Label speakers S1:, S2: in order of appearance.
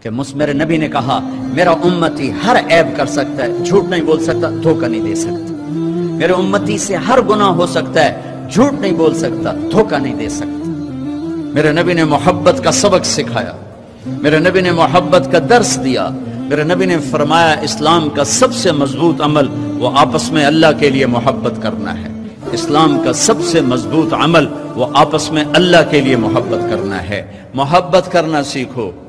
S1: कि मेरे नबी ने कहा, मेरा उम्मती हर ऐब कर सकता है, झूठ नहीं बोल सकता, धोखा नहीं दे सकता। मेरे उम्मती से हर गुनाह हो सकता है, झूठ नहीं बोल सकता, धोखा नहीं दे सकता। मेरे नबी ने मोहब्बत का सबक सिखाया, मेरे नबी ने मोहब्बत का दर्स दिया। मेरे नबी ने फरमाया, इस्लाम का सबसे मजबूत अमल वो आपस में अल्लाह के लिए मोहब्बत करना है। इस्लाम का सबसे मजबूत अमल वो आपस में अल्लाह के लिए मोहब्बत करना है। मोहब्बत करना सीखो।